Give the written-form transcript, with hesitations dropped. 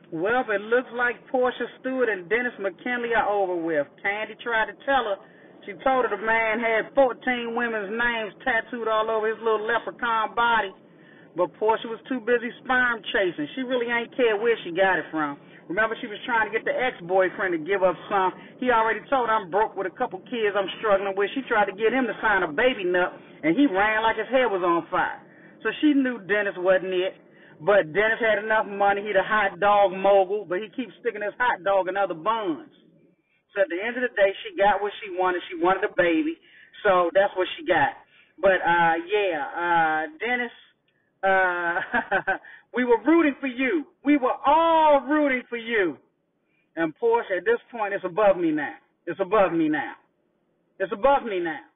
Well, it looks like Porsha Stewart and Dennis McKinley are over with. Candy tried to tell her. She told her the man had 14 women's names tattooed all over his little leprechaun body. But Porsha was too busy sperm chasing. She really ain't care where she got it from. Remember, she was trying to get the ex-boyfriend to give up some. He already told her, I'm broke with a couple kids I'm struggling with. She tried to get him to sign a baby nut, and he ran like his head was on fire. So she knew Dennis wasn't it. But Dennis had enough money. He the hot dog mogul, but he keeps sticking his hot dog in other buns. So at the end of the day, she got what she wanted. She wanted a baby, so that's what she got. But, Dennis, we were rooting for you. We were all rooting for you. And Porsha, at this point, it's above me now. It's above me now. It's above me now.